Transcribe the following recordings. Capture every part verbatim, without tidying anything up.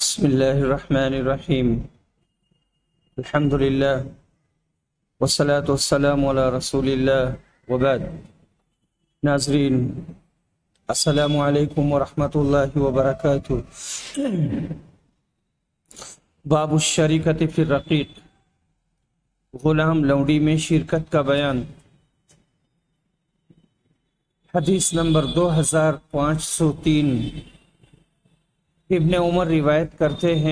بسم اللہ الرحمن الرحیم الحمد للہ والصلاة والسلام علی رسول اللہ وبعد۔ ناظرین السلام علیکم ورحمۃ اللہ وبرکاتہ۔ باب الشریکۃ فی الرقیق، غلام لونڈی میں شرکت کا بیان۔ حدیث نمبر دو ہزار پانچ سو تین۔ ابن عمر روایت کرتے ہیں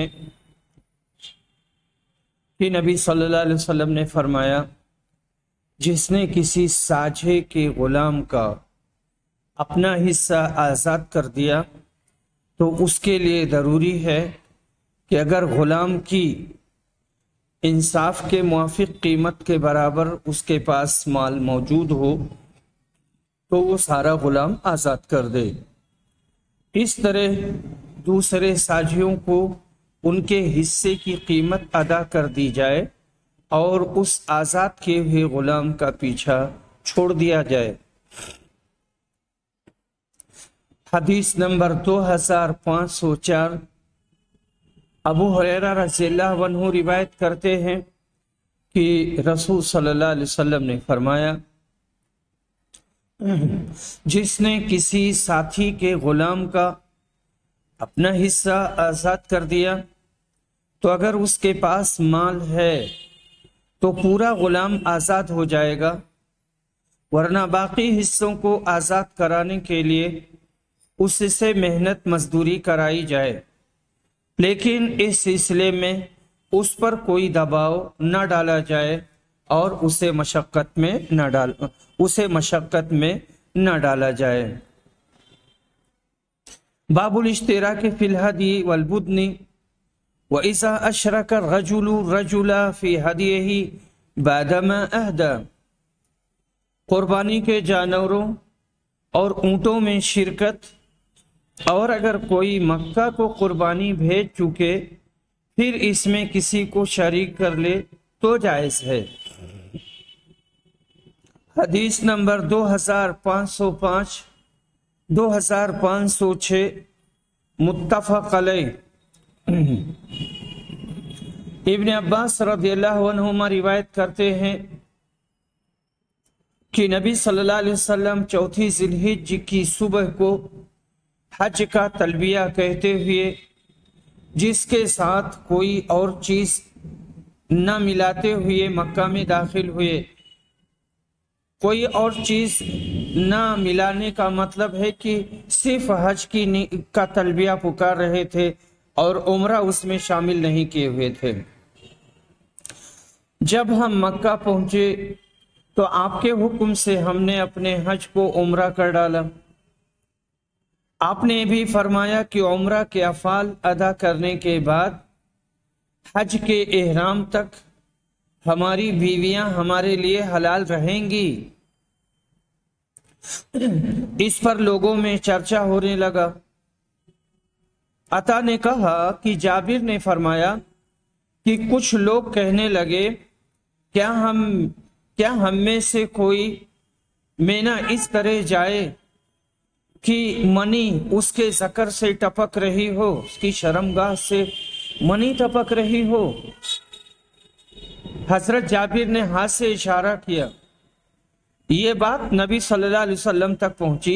کہ نبی صلی اللہ علیہ وسلم نے فرمایا، جس نے کسی ساجھے کے غلام کا اپنا حصہ آزاد کر دیا تو اس کے لیے ضروری ہے کہ اگر غلام کی انصاف کے موافق قیمت کے برابر اس کے پاس مال موجود ہو تو وہ سارا غلام آزاد کر دے۔ اس طرح دوسرے ساجھیوں کو ان کے حصے کی قیمت ادا کر دی جائے اور اس آزاد کیے ہوئے غلام کا پیچھا چھوڑ دیا جائے۔ حدیث نمبر دو ہزار پانچ سو چار۔ ابو ہریرہ رضی اللہ عنہ روایت کرتے ہیں کہ رسول صلی اللہ علیہ وسلم نے فرمایا، جس نے کسی ساتھی کے غلام کا اپنا حصہ آزاد کر دیا تو اگر اس کے پاس مال ہے تو پورا غلام آزاد ہو جائے گا، ورنہ باقی حصوں کو آزاد کرانے کے لیے اس سے محنت مزدوری کرائی جائے، لیکن اس سلسلے میں اس پر کوئی دباؤ نہ ڈالا جائے اور اسے مشقت میں نہ ڈال اسے مشقت میں نہ ڈالا جائے۔ باب الاشتراک فی الہدی والبدن وَإِذَا أَشْرَكَ الرَّجُلُ الرَّجُلَ فِي هَدِيِهِ بَعْدَمَا أَهْدَى، قربانی کے جانوروں اور اونٹوں میں شرکت، اور اگر کوئی مکہ کو قربانی بھیج چکے پھر اس میں کسی کو شریک کر لے تو جائز ہے۔ حدیث نمبر دو ہزار پانچ سو پانچ، دو ہزار پانچ سو چھ، متفق علیہ۔ ابن عباس رضی اللہ عنہما روایت کرتے ہیں کہ نبی صلی اللہ علیہ وسلم چوتھی ذی الحجہ کی صبح کو حج کا تلبیہ کہتے ہوئے جس کے ساتھ کوئی اور چیز نہ ملاتے ہوئے مکہ میں داخل ہوئے۔ کوئی اور چیز نہ ملانے کا مطلب ہے کہ صرف حج کی کا تلبیہ پکار رہے تھے اور عمرہ اس میں شامل نہیں کیے ہوئے تھے۔ جب ہم مکہ پہنچے تو آپ کے حکم سے ہم نے اپنے حج کو عمرہ کر ڈالا۔ آپ نے بھی فرمایا کہ عمرہ کے افعال ادا کرنے کے بعد حج کے احرام تک ہماری بیویاں ہمارے لیے حلال رہیں گی۔ اس پر لوگوں میں چرچا ہونے لگا۔ عطا نے کہا کہ جابر نے فرمایا کہ کچھ لوگ کہنے لگے، کیا ہم کیا ہم میں سے کوئی مینا اس طرح جائے کہ منی اس کے ذکر سے ٹپک رہی ہو، اس کی شرمگاہ سے منی ٹپک رہی ہو؟ حضرت جابر نے ہاتھ سے اشارہ کیا۔ یہ بات نبی صلی اللہ علیہ وسلم تک پہنچی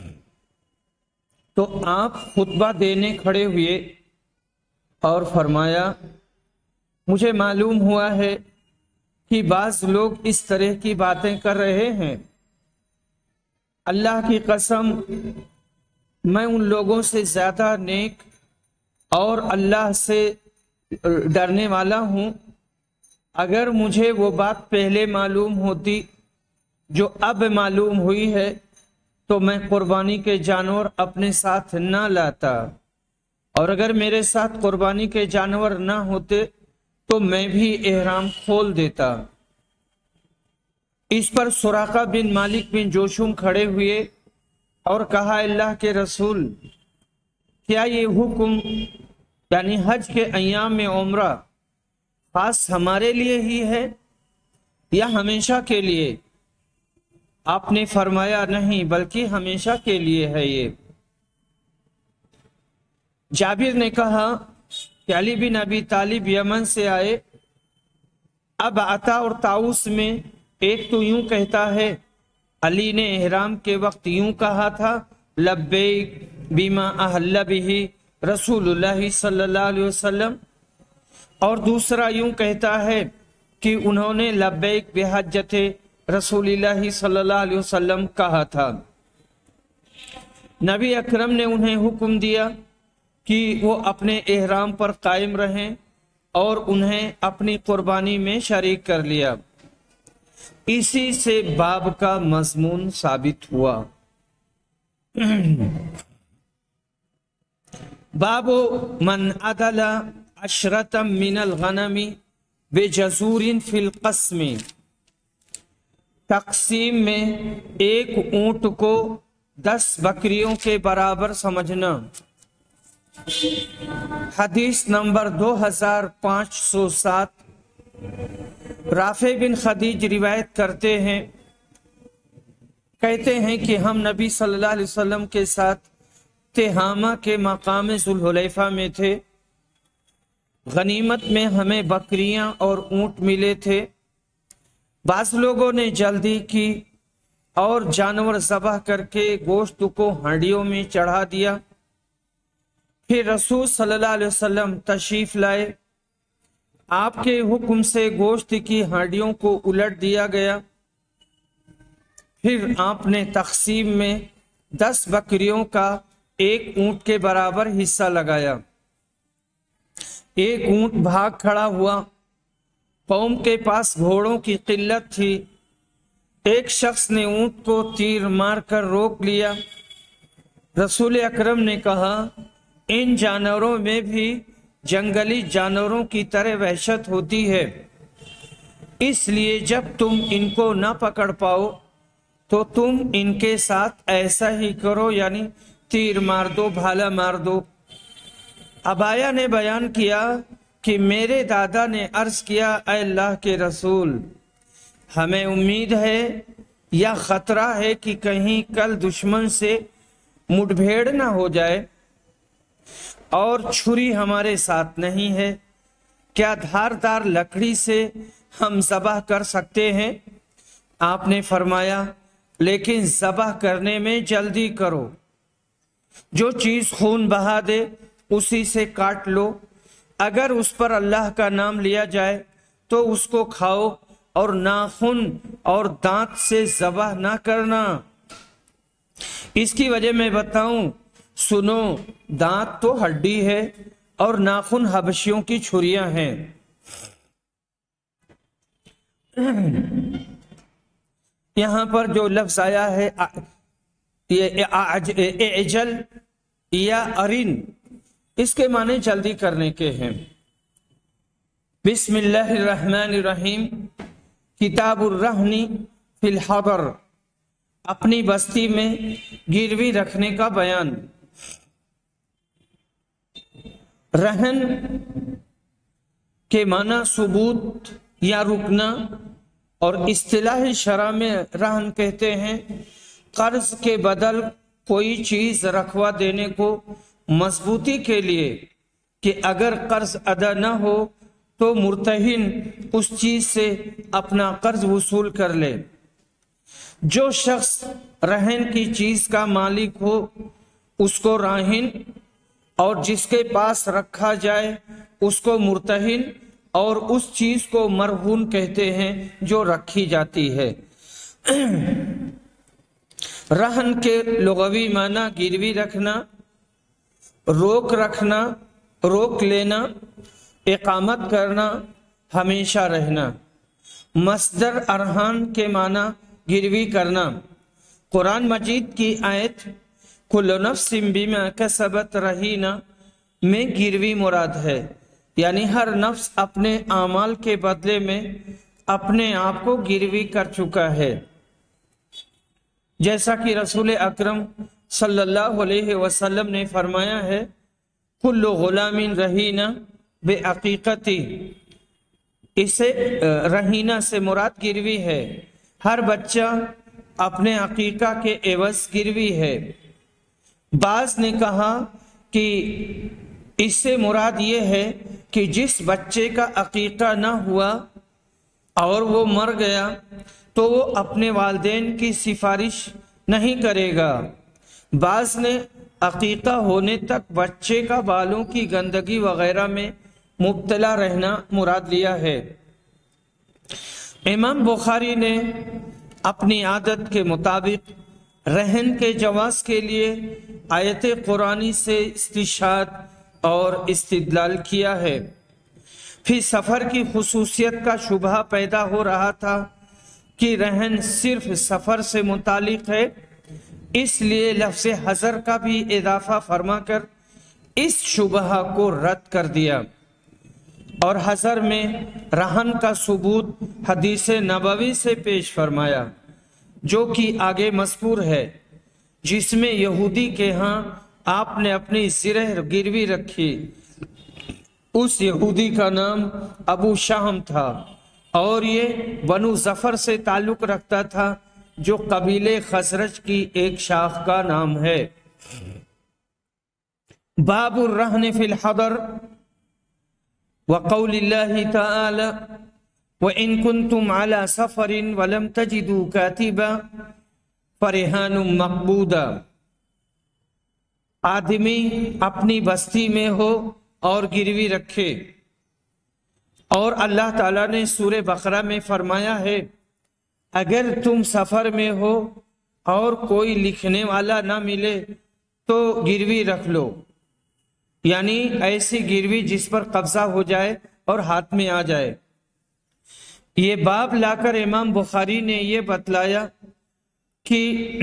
تو آپ خطبہ دینے کھڑے ہوئے اور فرمایا، مجھے معلوم ہوا ہے کہ بعض لوگ اس طرح کی باتیں کر رہے ہیں۔ اللہ کی قسم، میں ان لوگوں سے زیادہ نیک اور اللہ سے ڈرنے والا ہوں۔ اگر مجھے وہ بات پہلے معلوم ہوتی جو اب معلوم ہوئی ہے تو میں قربانی کے جانور اپنے ساتھ نہ لاتا، اور اگر میرے ساتھ قربانی کے جانور نہ ہوتے تو میں بھی احرام کھول دیتا۔ اس پر سراقہ بن مالک بن جوشم کھڑے ہوئے اور کہا، اللہ کے رسول، کیا یہ حکم یعنی حج کے ایام میں عمرہ خاص ہمارے لیے ہی ہے یا ہمیشہ کے لیے؟ آپ نے فرمایا، نہیں بلکہ ہمیشہ کے لیے ہے یہ۔ جابر نے کہا، کہ علی بن ابی طالب یمن سے آئے. اب عطا اور طاؤس میں ایک تو یوں کہتا ہے علی نے احرام کے وقت یوں کہا تھا لبیک بما احل بہ رسول اللہ صلی اللہ علیہ وسلم، اور دوسرا یوں کہتا ہے کہ انہوں نے لبیک بحجت رسول اللہ صلی اللہ علیہ وسلم کہا تھا. نبی اکرم نے انہیں حکم دیا کہ وہ اپنے احرام پر قائم رہیں اور انہیں اپنی قربانی میں شریک کر لیا. اسی سے باب کا مضمون ثابت ہوا. باب من عدل عشرة من الغنم بجزور فی القسم، تقسیم میں ایک اونٹ کو دس بکریوں کے برابر سمجھنا. حدیث نمبر دو ہزار پانچ سو سات. رافع بن خدیج روایت کرتے ہیں، کہتے ہیں کہ ہم نبی صلی اللہ علیہ وسلم کے ساتھ تہامہ کے مقام ذوالحلیفہ میں تھے. غنیمت میں ہمیں بکریاں اور اونٹ ملے تھے. بعض لوگوں نے جلدی کی اور جانور ذبح کر کے گوشت کو ہانڈیوں میں چڑھا دیا. پھر رسول صلی اللہ علیہ وسلم تشریف لائے. آپ کے حکم سے گوشت کی ہانڈیوں کو الٹ دیا گیا. پھر آپ نے تقسیم میں دس بکریوں کا ایک اونٹ کے برابر حصہ لگایا. ایک اونٹ بھاگ کھڑا ہوا. قوم کے پاس گھوڑوں کی قلت تھی. ایک شخص نے اونٹ کو تیر مار کر روک لیا. رسول اکرم نے کہا ان جانوروں میں بھی جنگلی جانوروں کی طرح وحشت ہوتی ہے، اس لیے جب تم ان کو نہ پکڑ پاؤ تو تم ان کے ساتھ ایسا ہی کرو، یعنی تیر مار دو، بھالا مار دو. ابایا نے بیان کیا کہ میرے دادا نے عرض کیا اے اللہ کے رسول، ہمیں امید ہے یا خطرہ ہے کہ کہیں کل دشمن سے مٹ بھیڑ نہ ہو جائے اور چھری ہمارے ساتھ نہیں ہے، کیا دھار دار لکڑی سے ہم ذبح کر سکتے ہیں؟ آپ نے فرمایا لیکن ذبح کرنے میں جلدی کرو، جو چیز خون بہا دے اسی سے کاٹ لو، اگر اس پر اللہ کا نام لیا جائے تو اس کو کھاؤ اور ناخن اور دانت سے ذبح نہ کرنا. اس کی وجہ میں بتاؤں، سنو، دانت تو ہڈی ہے اور ناخن حبشیوں کی چھریاں ہیں. یہاں پر جو لفظ آیا ہے یہ اعجل یا ارن، اس کے معنی جلدی کرنے کے ہیں. بسم اللہ الرحمن الرحیم. کتاب الرہن فی الحضر، اپنی بستی میں گروی رکھنے کا بیان. رہن کے معنی ثبوت یا رکنا، اور اصطلاح شرع میں رہن کہتے ہیں قرض کے بدل کوئی چیز رکھوا دینے کو مضبوطی کے لیے کہ اگر قرض ادا نہ ہو تو مرتہن اس چیز سے اپنا قرض وصول کر لے. جو شخص رہن کی چیز کا مالک ہو اس کو راہن، اور جس کے پاس رکھا جائے اس کو مرتہن، اور اس چیز کو مرہون کہتے ہیں جو رکھی جاتی ہے. رہن کے لغوی معنی گروی رکھنا، روک رکھنا، روک لینا، اقامت کرنا، ہمیشہ رہنا. مصدر ارہان کے معنی گروی کرنا. قرآن مجید کی آیت کل نفس بما کسبت رہینہ میں گروی مراد ہے، یعنی ہر نفس اپنے اعمال کے بدلے میں اپنے آپ کو گروی کر چکا ہے. جیسا کہ رسول اکرم صلی اللہ علیہ وسلم نے فرمایا ہے کل غلام رہینہ بے عقیقتی، اسے رہینہ سے مراد گروی ہے. ہر بچہ اپنے عقیقہ کے عوض گروی ہے. بعض نے کہا کہ اس سے مراد یہ ہے کہ جس بچے کا عقیقہ نہ ہوا اور وہ مر گیا تو وہ اپنے والدین کی سفارش نہیں کرے گا۔ بعض نے عقیقہ ہونے تک بچے کا بالوں کی گندگی وغیرہ میں مبتلا رہنا مراد لیا ہے۔ امام بخاری نے اپنی عادت کے مطابق رہن کے جواز کے لیے آیت قرآنی سے استشہاد اور استدلال کیا ہے۔ پھر سفر کی خصوصیت کا شبہ پیدا ہو رہا تھا کہ رہن صرف سفر سے متعلق ہے، اس لیے لفظ حضر کا بھی اضافہ فرما کر اس شبہ کو رد کر دیا، اور حضر میں رہن کا ثبوت حدیث نبوی سے پیش فرمایا جو کہ آگے مذکور ہے، جس میں یہودی کے ہاں آپ نے اپنی زرہ گروی رکھی۔ اس یہودی کا نام ابو شہم تھا اور یہ بنو ظفر سے تعلق رکھتا تھا جو قبیلے خزرج کی ایک شاخ کا نام ہے۔ باب الرہن فی الحضر وقول اللہ تعالی وَإِن كُنتُمْ عَلَى سَفَرٍ وَلَمْ تَجِدُوا كَاتِبًا فَرِهَانٌ مَقْبُودًا۔ آدمی اپنی بستی میں ہو اور گروی رکھے، اور اللہ تعالیٰ نے سورہ بقرہ میں فرمایا ہے اگر تم سفر میں ہو اور کوئی لکھنے والا نہ ملے تو گروی رکھ لو، یعنی ایسی گروی جس پر قبضہ ہو جائے اور ہاتھ میں آ جائے۔ یہ باب لا کر امام بخاری نے یہ بتلایا کہ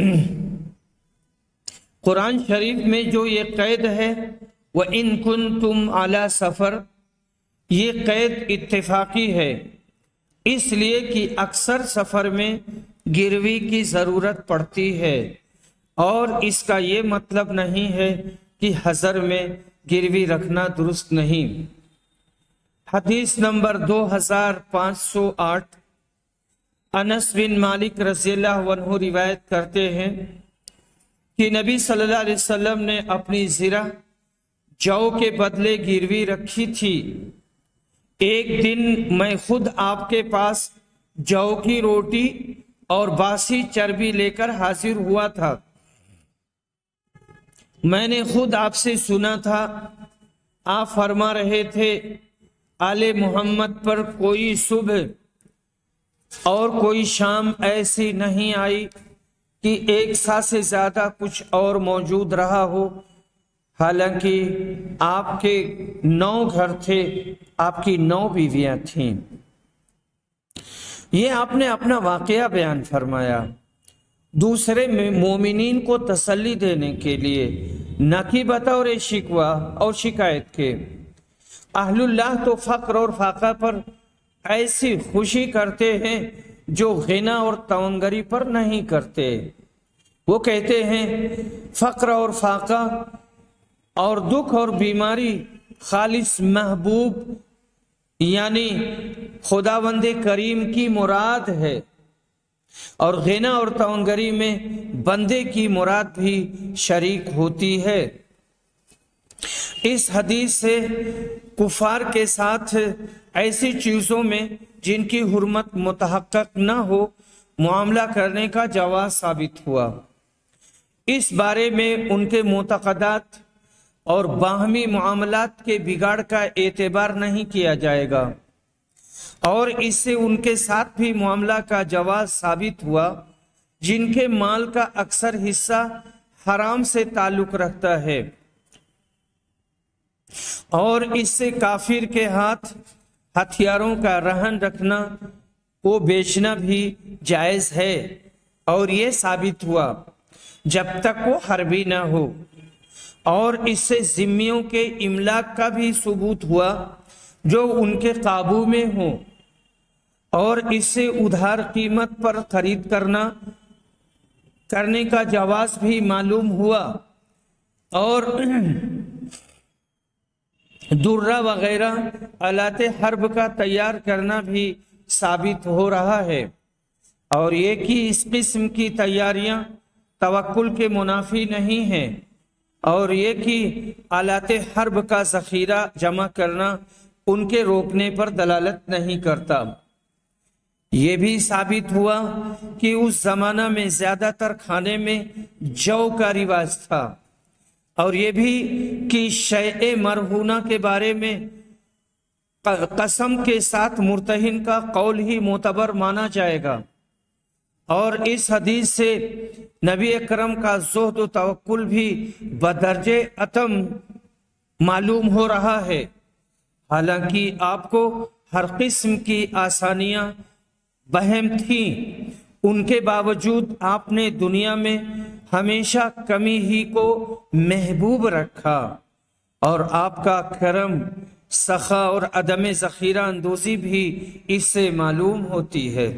قرآن شریف میں جو یہ قید ہے وَإِن كُنتُمْ عَلَى سَفَر، یہ قید اتفاقی ہے، اس لیے کہ اکثر سفر میں گروی کی ضرورت پڑتی ہے، اور اس کا یہ مطلب نہیں ہے کہ حضر میں گروی رکھنا درست نہیں۔ حدیث نمبر دو ہزار پانچ سو آٹھ، انس بن مالک رضی اللہ عنہ روایت کرتے ہیں کہ نبی صلی اللہ علیہ وسلم نے اپنی زرہ جو کے بدلے گروی رکھی تھی۔ ایک دن میں خود آپ کے پاس جو کی روٹی اور باسی چربی لے کر حاضر ہوا تھا۔ میں نے خود آپ سے سنا تھا، آپ فرما رہے تھے آل محمد پر کوئی صبح اور کوئی شام ایسی نہیں آئی کہ ایک سا سے زیادہ کچھ اور موجود رہا ہو، حالانکہ آپ کے نو گھر تھے، آپ کی نو بیویاں تھیں۔ یہ آپ نے اپنا واقعہ بیان فرمایا دوسرے مومنین کو تسلی دینے کے لیے، نہ کہ بطور شکوہ اور شکایت کے۔ اہل اللہ تو فقر اور فاقہ پر ایسی خوشی کرتے ہیں جو غنا اور توانگری پر نہیں کرتے۔ وہ کہتے ہیں فقر اور فاقہ اور دکھ اور بیماری خالص محبوب یعنی خداوند کریم کی مراد ہے، اور غنا اور توانگری میں بندے کی مراد بھی شریک ہوتی ہے۔ اس حدیث سے کفار کے ساتھ ایسی چیزوں میں جن کی حرمت متحقق نہ ہو معاملہ کرنے کا جواز ثابت ہوا۔ اس بارے میں ان کے معتقدات اور باہمی معاملات کے بگاڑ کا اعتبار نہیں کیا جائے گا، اور اس سے ان کے ساتھ بھی معاملہ کا جواز ثابت ہوا جن کے مال کا اکثر حصہ حرام سے تعلق رکھتا ہے، اور اس سے کافر کے ہاتھ ہتھیاروں کا رہن رکھنا وہ بیچنا بھی جائز ہے، اور یہ ثابت ہوا جب تک وہ حربی نہ ہو، اور اس سے ذمیوں کے املاک کا بھی ثبوت ہوا جو ان کے قابو میں ہوں، اور اس سے ادھار قیمت پر خرید کرنا کرنے کا جواز بھی معلوم ہوا، اور درہ وغیرہ آلات حرب کا تیار کرنا بھی ثابت ہو رہا ہے، اور یہ کہ اس قسم کی تیاریاں توکل کے منافی نہیں ہیں، اور یہ کہ آلات حرب کا ذخیرہ جمع کرنا ان کے روکنے پر دلالت نہیں کرتا۔ یہ بھی ثابت ہوا کہ اس زمانہ میں زیادہ تر کھانے میں جو کا رواج تھا، اور یہ بھی کہ شیء مرہونہ کے بارے میں قسم کے ساتھ مرتہن کا قول ہی معتبر مانا جائے گا۔ اور اس حدیث سے نبی اکرم کا زہد و توکل بھی بدرجے اتم معلوم ہو رہا ہے۔ حالانکہ آپ کو ہر قسم کی آسانیاں بہم تھیں، ان کے باوجود آپ نے دنیا میں ہمیشہ کمی ہی کو محبوب رکھا، اور آپ کا کرم، سخا اور عدم ذخیرہ اندوزی بھی اس سے معلوم ہوتی ہے،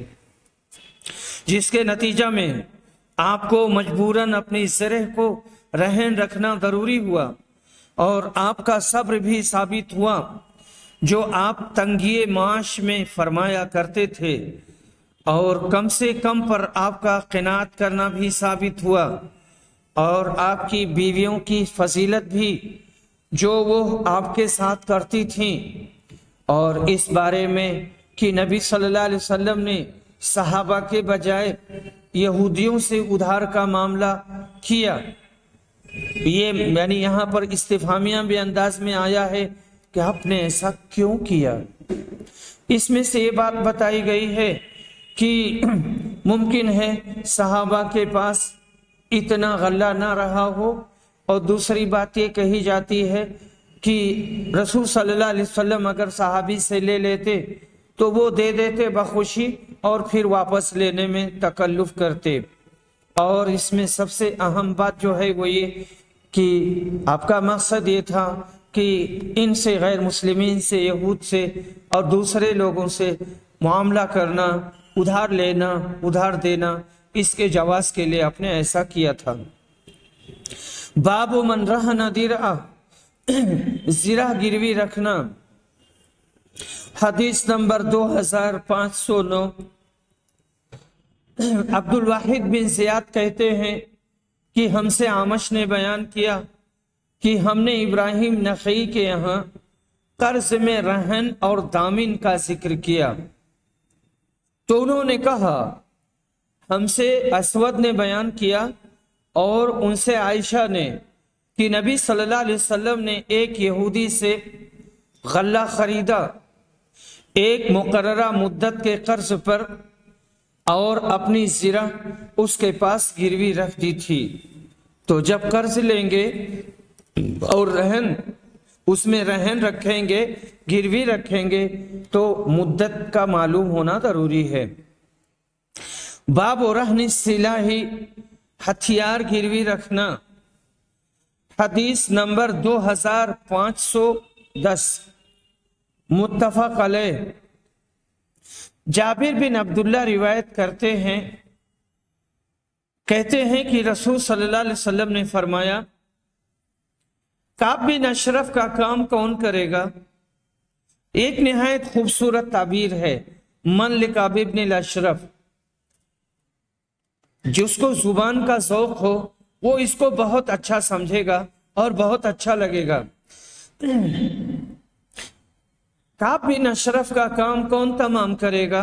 جس کے نتیجہ میں آپ کو مجبوراً اپنی زرہ کو رہن رکھنا ضروری ہوا، اور آپ کا صبر بھی ثابت ہوا جو آپ تنگی معاش میں فرمایا کرتے تھے، اور کم سے کم پر آپ کا قناعت کرنا بھی ثابت ہوا، اور آپ کی بیویوں کی فضیلت بھی جو وہ آپ کے ساتھ کرتی تھیں، اور اس بارے میں کہ نبی صلی اللہ علیہ وسلم نے صحابہ کے بجائے یہودیوں سے ادھار کا معاملہ کیا۔ یہ یعنی یہاں پر استفہامیہ بھی انداز میں آیا ہے کہ آپ نے ایسا کیوں کیا۔ اس میں سے یہ بات بتائی گئی ہے کہ ممکن ہے صحابہ کے پاس اتنا غلہ نہ رہا ہو، اور دوسری بات یہ کہی جاتی ہے کہ رسول صلی اللہ علیہ وسلم اگر صحابی سے لے لیتے تو وہ دے دیتے بخوشی، اور پھر واپس لینے میں تکلف کرتے۔ اور اس میں سب سے اہم بات جو ہے وہ یہ کہ آپ کا مقصد یہ تھا کہ ان سے، غیر مسلمین سے، یہود سے اور دوسرے لوگوں سے معاملہ کرنا، ادھار لینا، ادھار دینا، اس کے جواز کے لیے آپ نے ایسا کیا تھا۔ باب من رہن درع، زرہ گروی رکھنا، حدیث نمبر دو ہزار پانچ سو نو۔ عبد الواحد بن زیاد کہتے ہیں کہ ہم سے عامش نے بیان کیا کہ ہم نے ابراہیم نخعی کے یہاں قرض میں رہن اور دامن کا ذکر کیا، تو انہوں نے کہا ہم سے اسود نے بیان کیا، اور ان سے عائشہ نے کہ نبی صلی اللہ علیہ وسلم نے ایک یہودی سے غلہ خریدا ایک مقررہ مدت کے قرض پر، اور اپنی زرہ اس کے پاس گروی رکھ دی تھی، تو جب قرض لیں گے اور رہن اس میں رہن رکھیں گے، گروی رکھیں گے، تو مدت کا معلوم ہونا ضروری ہے۔ باب رہن السلاح، ہتھیار گروی رکھنا، حدیث نمبر دو ہزار پانچ سو دس، متفق علیہ۔ جابر بن عبداللہ روایت کرتے ہیں، کہتے ہیں کہ رسول صلی اللہ علیہ وسلم نے فرمایا کعب بن اشرف کا کام کون کرے گا؟ ایک نہایت خوبصورت تعبیر ہے، من لکعب بن الاشرف، جس کو زبان کا ذوق ہو وہ اس کو بہت اچھا سمجھے گا اور بہت اچھا لگے گا۔ کعب بن اشرف کا کام کون تمام کرے گا؟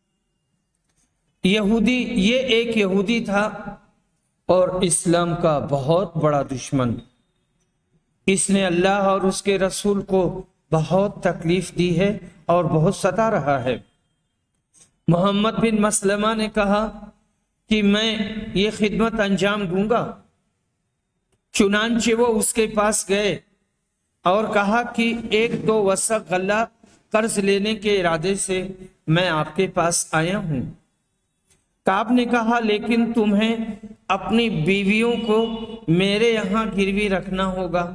یہودی، یہ ایک یہودی تھا اور اسلام کا بہت بڑا دشمن۔ اس نے اللہ اور اس کے رسول کو بہت تکلیف دی ہے اور بہت ستا رہا ہے۔ محمد بن مسلمہ نے کہا کہ میں یہ خدمت انجام دوں گا، چنانچہ وہ اس کے پاس گئے اور کہا کہ ایک دو وسق غلہ قرض لینے کے ارادے سے میں آپ کے پاس آیا ہوں۔ کعب نے کہا لیکن تمہیں اپنی بیویوں کو میرے یہاں گروی رکھنا ہوگا۔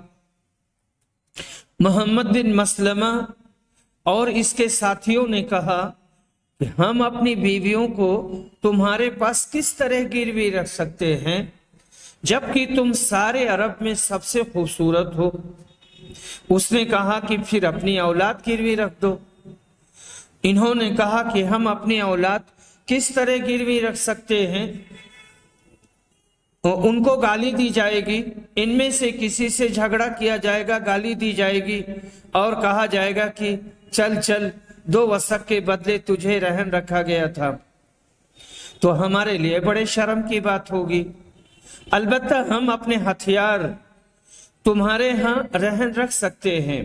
محمد بن مسلمہ اور اس کے ساتھیوں نے کہا کہ ہم اپنی بیویوں کو تمہارے پاس کس طرح گروی رکھ سکتے ہیں جبکہ تم سارے عرب میں سب سے خوبصورت ہو؟ اس نے کہا کہ پھر اپنی اولاد گروی رکھ دو۔ انہوں نے کہا کہ ہم اپنی اولاد کس طرح گروی رکھ سکتے ہیں؟ ان کو گالی دی جائے گی، ان میں سے کسی سے جھگڑا کیا جائے گا، گالی دی جائے گی اور کہا جائے گا کہ چل چل دو وسق کے بدلے تجھے رہن رکھا گیا تھا، تو ہمارے لیے بڑے شرم کی بات ہوگی۔ البتہ ہم اپنے ہتھیار تمہارے ہاں رہن رکھ سکتے ہیں۔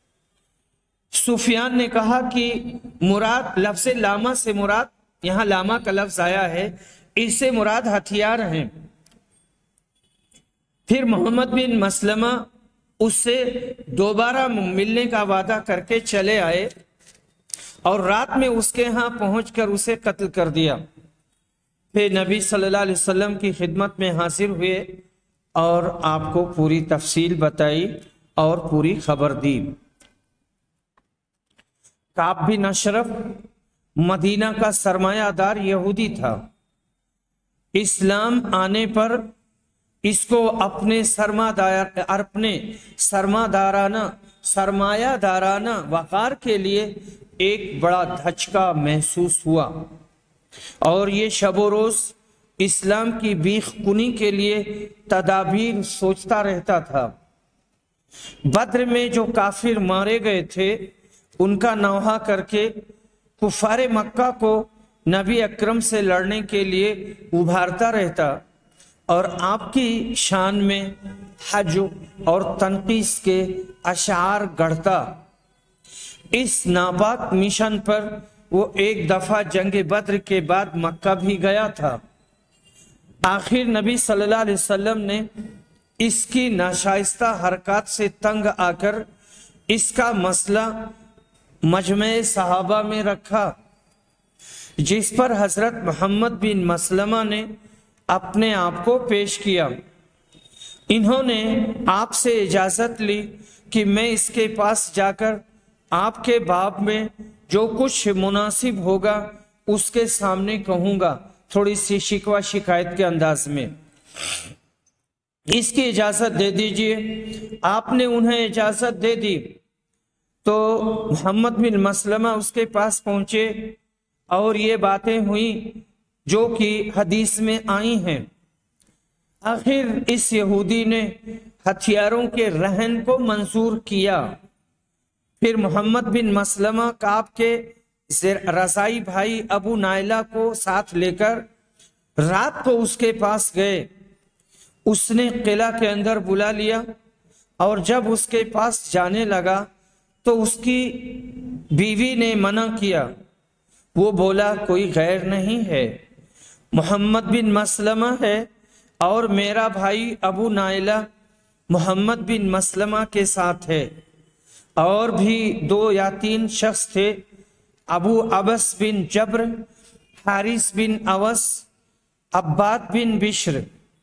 سفیان نے کہا کہ مراد لفظ لاما سے مراد، یہاں لاما کا لفظ آیا ہے، اس سے مراد ہتھیار ہیں۔ پھر محمد بن مسلمہ اس سے دوبارہ ملنے کا وعدہ کر کے چلے آئے اور رات میں اس کے ہاں پہنچ کر اسے قتل کر دیا۔ پھر نبی صلی اللہ علیہ وسلم کی خدمت میں حاضر ہوئے اور آپ کو پوری تفصیل بتائی اور پوری خبر دی۔ کعب بن اشرف مدینہ کا سرمایہ دار یہودی تھا۔ اسلام آنے پر اس کو اپنے سرمایہ دار اپنے سرمایہ دارانہ سرمایہ دارانہ وقار کے لیے ایک بڑا دھچکا محسوس ہوا اور یہ شب و روز اسلام کی بیخ کنی کے لیے تدابیر سوچتا رہتا تھا۔ بدر میں جو کافر مارے گئے تھے ان کا نوحہ کر کے کفار مکہ کو نبی اکرم سے لڑنے کے لیے ابھارتا رہتا اور آپ کی شان میں حج اور تنقیس کے اشعار گڑھتا۔ اس ناپاک مشن پر وہ ایک دفعہ جنگ بدر کے بعد مکہ بھی گیا تھا۔ آخر نبی صلی اللہ علیہ وسلم نے اس کی ناشائستہ حرکات سے تنگ آ کر اس کا مسئلہ مجمع صحابہ میں رکھا، جس پر حضرت محمد بن مسلمہ نے اپنے آپ کو پیش کیا۔ انہوں نے آپ سے اجازت لی کہ میں اس کے پاس جا کر آپ کے باب میں جو کچھ مناسب ہوگا اس کے سامنے کہوں گا، تھوڑی سی شکوہ شکایت کے انداز میں۔ اس کی اجازت دے دیجئے۔ آپ نے انہیں اجازت دے دی تو محمد بن مسلمہ اس کے پاس پہنچے اور یہ باتیں ہوئیں جو کہ حدیث میں آئی ہیں۔ آخر اس یہودی نے ہتھیاروں کے رہن کو منظور کیا۔ پھر محمد بن مسلمہ کعب کے رضائی بھائی ابو نائلہ کو ساتھ لے کر رات کو اس کے پاس گئے۔ اس نے قلعہ کے اندر بلا لیا اور جب اس کے پاس جانے لگا تو اس کی بیوی نے منع کیا۔ وہ بولا کوئی غیر نہیں ہے، محمد بن مسلمہ ہے اور میرا بھائی ابو نائلہ محمد بن مسلمہ کے ساتھ ہے، اور بھی دو یا تین شخص تھے، ابو عبس بن جبر، حارث بن اوس، عباد بن بشر۔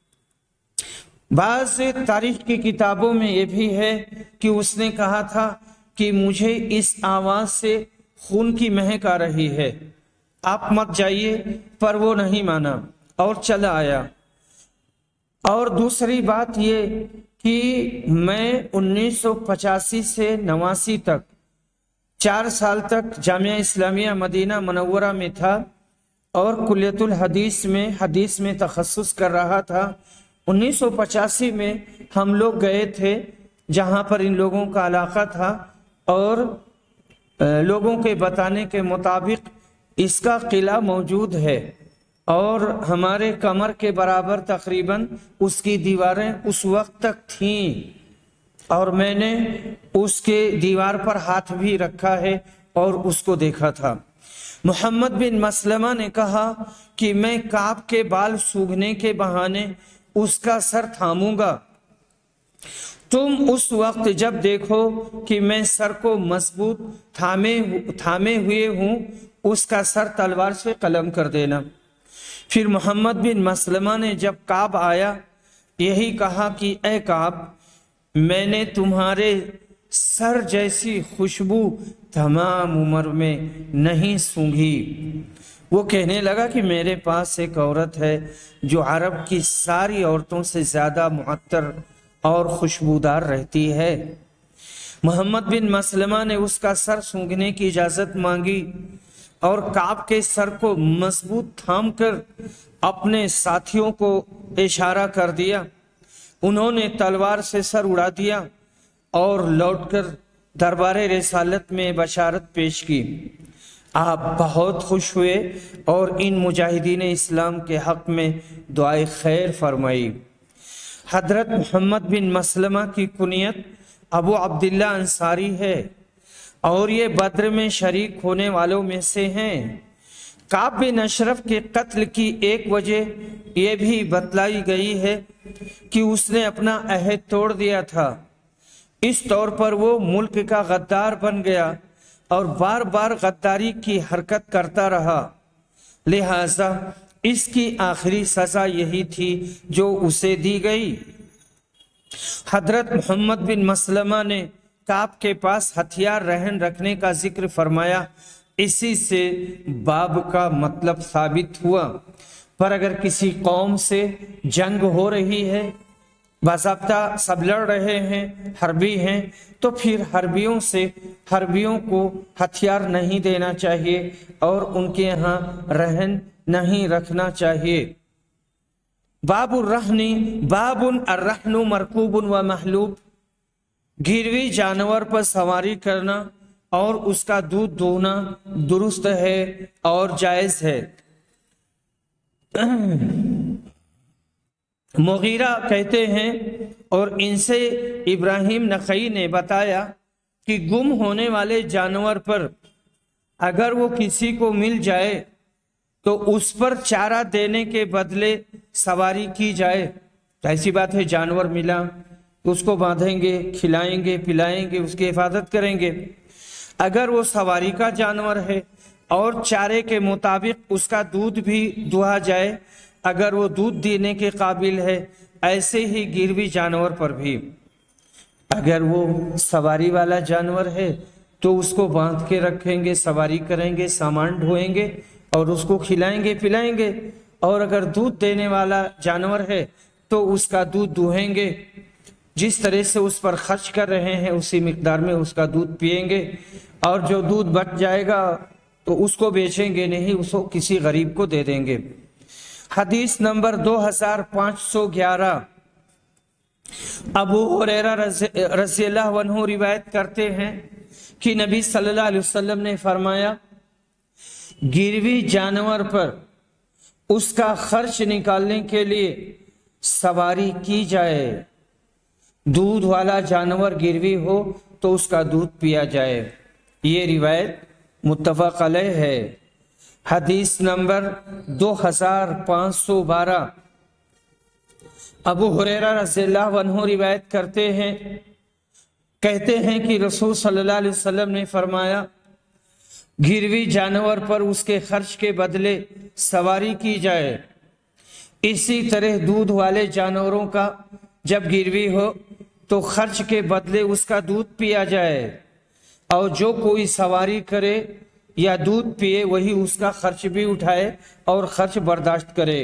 بعض تاریخ کی کتابوں میں یہ بھی ہے کہ اس نے کہا تھا کہ مجھے اس آواز سے خون کی مہک آ رہی ہے، آپ مت جائیے، پر وہ نہیں مانا اور چلا آیا۔ اور دوسری بات یہ کہ میں انیس سو پچاسی سے نواسی تک چار سال تک جامعہ اسلامیہ مدینہ منورہ میں تھا اور کلیت الحدیث میں حدیث میں تخصص کر رہا تھا۔ انیس سو پچاسی میں ہم لوگ گئے تھے جہاں پر ان لوگوں کا علاقہ تھا، اور لوگوں کے بتانے کے مطابق اس کا قلعہ موجود ہے اور ہمارے کمر کے برابر تقریباً اس کی دیواریں اس وقت تک تھیں، اور میں نے اس کے دیوار پر ہاتھ بھی رکھا ہے اور اس کو دیکھا تھا۔ محمد بن مسلمہ نے کہا کہ میں کعب کے بال سونگھنے کے بہانے اس کا سر تھاموں گا، تم اس وقت جب دیکھو کہ میں سر کو مضبوط تھامے تھامے ہوئے ہوں اس کا سر تلوار سے قلم کر دینا۔ پھر محمد بن مسلمہ نے جب کعب آیا یہی کہا کہ اے کعب، میں نے تمہارے سر جیسی خوشبو تمام عمر میں نہیں سونگھی۔ وہ کہنے لگا کہ میرے پاس ایک عورت ہے جو عرب کی ساری عورتوں سے زیادہ معطر اور خوشبودار رہتی ہے۔ محمد بن مسلمہ نے اس کا سر سونگھنے کی اجازت مانگی اور کعب کے سر کو مضبوط تھام کر अपने साथियों को इशारा कर दिया। उन्होंने तलवार से सर उड़ा दिया और लौटकर दरबारे रिसालत में बशारत पेश की। आप बहुत खुश हुए और इन मुजाहिदीन इस्लाम के हक में दुआए खैर फरमाई। हजरत मोहम्मद बिन मसलमा की कुनियत अबू अब्दुल्ला अंसारी है और ये बद्र में शरीक होने वालों में से हैं। काब बिन अशरफ के कत्ल की एक वजह यह भी बतलाई गई है कि उसने अपना अहद तोड़ दिया था। इस तौर पर वो मुल्क का गद्दार बन गया और बार बार गद्दारी की हरकत करता रहा, लिहाजा इसकी आखिरी सजा यही थी जो उसे दी गई। हजरत मोहम्मद बिन मसलमा ने काब के पास हथियार रहन रखने का जिक्र फरमाया, इसी से बाब का मतलब साबित हुआ। पर अगर किसी कौम से जंग हो रही है, बाज़ाब्ता सब लड़ रहे हैं, हरबी हैं, तो फिर हरबियों से हरबियों को हथियार नहीं देना चाहिए और उनके यहाँ रहन नहीं रखना चाहिए। बाबुर रहनी बाबुन अर्रहनु मरकूबुन व महलूब, गिरवी जानवर पर सवारी करना और उसका दूध दोहना दुरुस्त है और जायज है। मुगीरा कहते हैं और इनसे इब्राहिम नखई ने बताया कि गुम होने वाले जानवर पर अगर वो किसी को मिल जाए तो उस पर चारा देने के बदले सवारी की जाए। ऐसी बात है, जानवर मिला उसको बांधेंगे, खिलाएंगे, पिलाएंगे, उसकी हिफाजत करेंगे। अगर वो सवारी का जानवर है और चारे के मुताबिक उसका दूध भी दुहा जाए, अगर वो दूध देने के काबिल है, ऐसे ही गिरवी जानवर पर भी अगर वो सवारी वाला जानवर है तो उसको बांध के रखेंगे, सवारी करेंगे, सामान ढोएंगे और उसको खिलाएंगे, पिलाएंगे। और अगर दूध देने वाला जानवर है तो उसका दूध दुहेंगे, जिस तरह से उस पर खर्च कर रहे हैं उसी मिकदार में उसका दूध पिएंगे, और जो दूध बच जाएगा तो उसको बेचेंगे नहीं, उसको किसी गरीब को दे देंगे। हदीस नंबर दो हजार पाँच सौ ग्यारह। अबू हुरैरा रज़ियल्लाहु अन्हु रिवायत करते हैं कि नबी सल्लल्लाहु अलैहि वसल्लम ने फरमाया, गिरवी जानवर पर उसका खर्च निकालने के लिए सवारी की जाए। दूध वाला जानवर गिरवी हो तो उसका दूध पिया जाए। ये रिवायत मुत्तफक अलैह है। हदीस नंबर दो हजार पाँच सौ बारह। अबू हुरैरा रज़ियल्लाहु अन्हु रिवायत करते हैं, कहते हैं कि रसूल सल्लल्लाहु अलैहि वसल्लम ने फरमाया, गिरवी जानवर पर उसके खर्च के बदले सवारी की जाए। इसी तरह दूध वाले जानवरों का जब गिरवी हो तो खर्च के बदले उसका दूध पिया जाए, और जो कोई सवारी करे या दूध पिए वही उसका खर्च भी उठाए और खर्च बर्दाश्त करे।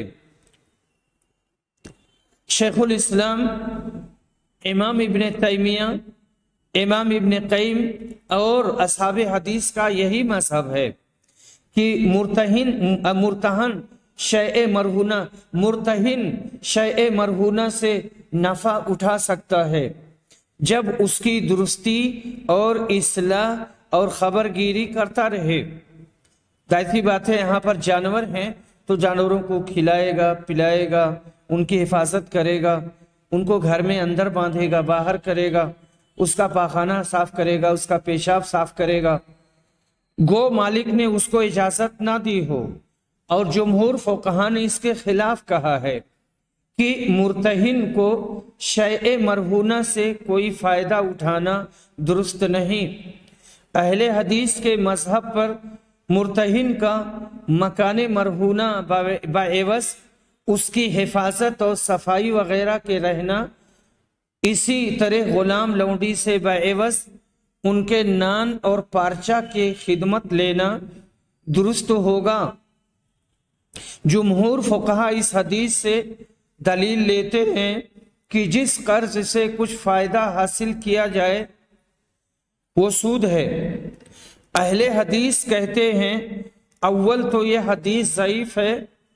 शेखुल इस्लाम इमाम इब्ने तैमिया, इमाम इब्ने क़य्यिम और असहाबे हदीस का यही मजहब है कि मुर्तहिन मुर्तहन शय मरहूना मुर्तहिन शय मरहूना से नफा उठा सकता है जब उसकी दुरुस्ती और इस्लाह और खबरगिरी करता रहे। ऐसी बात है, यहाँ पर जानवर हैं तो जानवरों को खिलाएगा, पिलाएगा, उनकी हिफाजत करेगा, उनको घर में अंदर बांधेगा, बाहर करेगा, उसका पाखाना साफ करेगा, उसका पेशाब साफ करेगा। गो मालिक ने उसको इजाजत ना दी हो, और जमहूर फुकहा ने इसके खिलाफ कहा है कि मुर्तहिन को शय मरहूना से कोई फायदा उठाना दुरुस्त नहीं। अहले हदीस के मजहब पर मुर्तहिन का मकाने मरहूना बाएवस उसकी हिफाजत और सफाई वगैरह के रहना, इसी तरह गुलाम लौंडी से बाएवस उनके नान और पारचा के खिदमत लेना दुरुस्त होगा। जुमहूर फुकहा इस हदीस से दलील लेते हैं कि जिस कर्ज से कुछ फायदा हासिल किया जाए वो सूद है। अहले हदीस कहते हैं, अव्वल तो यह हदीस ज़ईफ है,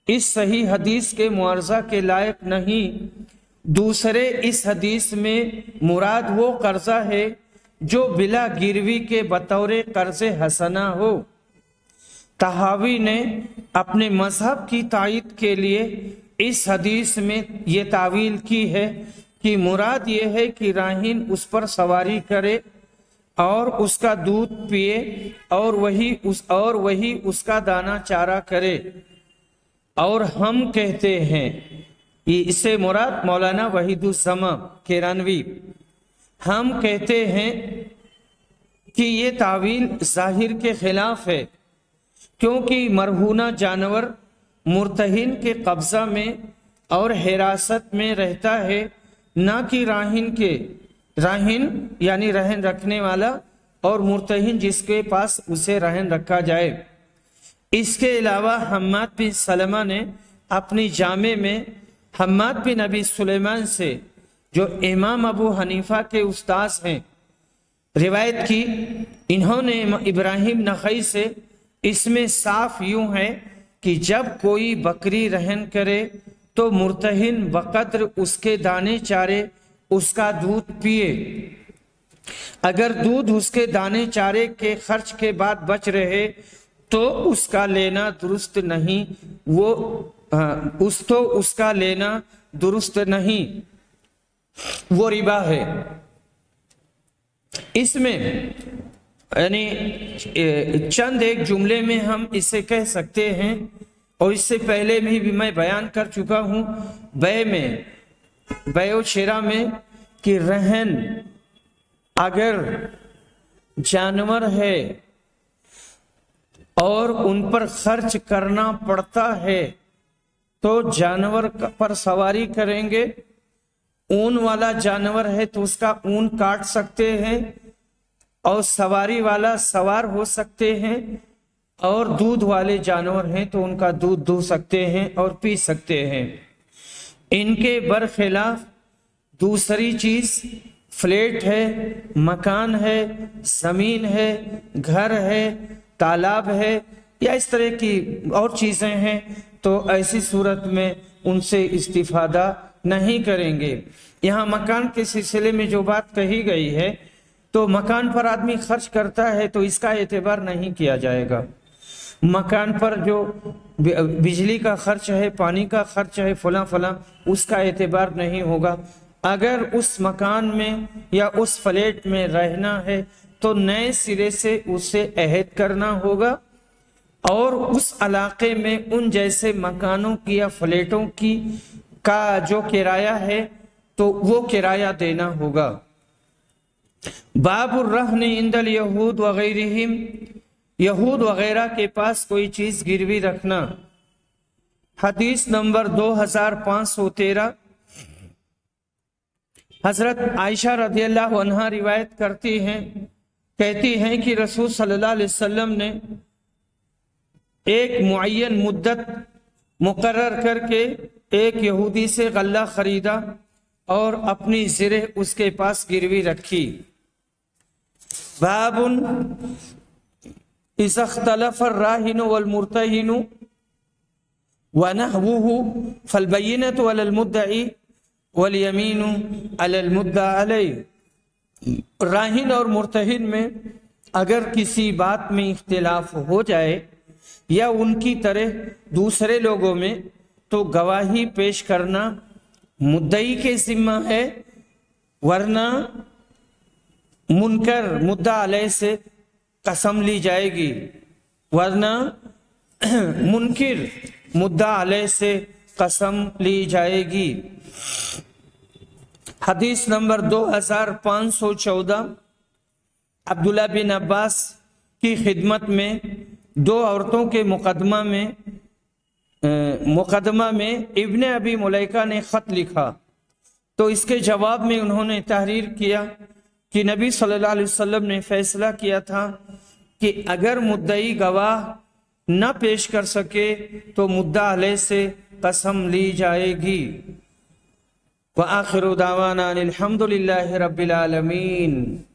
اس صحیح حدیث کے معارضہ کے لائق نہیں۔ دوسرے اس حدیث میں مراد وہ قرضہ ہے جو بلا گروی کے بطور قرض حسنہ ہو۔ طحاوی نے اپنے مذہب کی تائید کے لیے اس حدیث میں یہ تعویل کی ہے کہ مراد یہ ہے کہ راہن اس پر سواری کرے اور اس کا دودھ پیے اور وہی اس اور وہی اس کا دانہ چارہ کرے۔ اور ہم کہتے ہیں، یہ اس سے مراد مولانا وحید الزماں کیرانوی، ہم کہتے ہیں کہ یہ تعویل ظاہر کے خلاف ہے، کیونکہ مرہونہ جانور مرتہن کے قبضہ میں اور حراست میں رہتا ہے، نہ کہ راہن کے راہن یعنی رہن رکھنے والا اور مرتہن جس کے پاس اسے رہن رکھا جائے۔ اس کے علاوہ حماد بن سلمہ نے اپنی جامع میں حماد بن ابی سلیمان سے، جو امام ابو حنیفہ کے استاذ ہیں، روایت کی۔ انہوں نے ابراہیم نخعی سے، اس میں صاف یوں ہے کہ جب کوئی بکری رہن کرے تو مرتہن بقدر اس کے دانے چارے اس کا دودھ پیے۔ اگر دودھ اس کے دانے چارے کے خرچ کے بعد بچ رہے تو اس کا لینا درست نہیں، وہ اس تو اس کا لینا درست نہیں، وہ ربا ہے۔ اس میں یعنی چند ایک جملے میں ہم اسے کہہ سکتے ہیں، اور اس سے پہلے بھی بھی میں بیان کر چکا ہوں بے میں بے و شرا میں کہ رہن اگر جانور ہے اور ان پر خرچ کرنا پڑتا ہے تو جانور پر سواری کریں گے۔ اون والا جانور ہے تو اس کا اون کاٹ سکتے ہیں، اور سواری والا سوار ہو سکتے ہیں، اور دودھ والے جانور ہیں تو ان کا دودھ دو سکتے ہیں اور پی سکتے ہیں۔ ان کے برخلاف دوسری چیز فلیٹ ہے، مکان ہے، زمین ہے، گھر ہے، تالاب ہے، یا اس طرح کی اور چیزیں ہیں، تو ایسی صورت میں ان سے استفادہ نہیں کریں گے۔ یہاں مکان کے سلسلے میں جو بات کہی گئی ہے، تو مکان پر آدمی خرچ کرتا ہے تو اس کا اعتبار نہیں کیا جائے گا۔ مکان پر جو بجلی کا خرچ ہے، پانی کا خرچ ہے، فلاں فلاں، اس کا اعتبار نہیں ہوگا۔ اگر اس مکان میں یا اس فلیٹ میں رہنا ہے تو نئے سرے سے اسے عہد کرنا ہوگا، اور اس علاقے میں ان جیسے مکانوں کی یا فلیٹوں کی کا جو کرایہ ہے تو وہ کرایہ دینا ہوگا۔ باب الرہن عند الیہود وغیرہم، یہود وغیرہ کے پاس کوئی چیز گروی رکھنا۔ حدیث نمبر دو ہزار پانچ سو تیرہ، حضرت عائشہ رضی اللہ عنہا روایت کرتی ہیں، کہتی ہیں کہ رسول صلی اللہ علیہ وسلم نے ایک معین مدت مقرر کر کے ایک یہودی سے غلہ خریدا اور اپنی زرہ اس کے پاس گروی رکھی۔ باب اذا اختلف الراہن والمرتہن ونحوه فالبینۃ علی المدعی والیمین علی المدعی علیہ۔ راہن اور مرتہن میں اگر کسی بات میں اختلاف ہو جائے یا ان کی طرح دوسرے لوگوں میں، تو گواہی پیش کرنا مدعی کے ذمہ ہے، ورنہ منکر مدعا علیہ سے قسم لی جائے گی، ورنہ منکر مدعا علیہ سے قسم لی جائے گی۔ حدیث نمبر دو ہزار پانچ سو چودہ، عبداللہ بن عباس کی خدمت میں دو عورتوں کے مقدمہ میں مقدمہ میں ابن ابی ملیکہ نے خط لکھا، تو اس کے جواب میں انہوں نے تحریر کیا کہ نبی صلی اللہ علیہ وسلم نے فیصلہ کیا تھا کہ اگر مدعی گواہ نہ پیش کر سکے تو مدعا علیہ سے قسم لی جائے گی۔ وآخر دعوانا الحمد للہ رب العالمین۔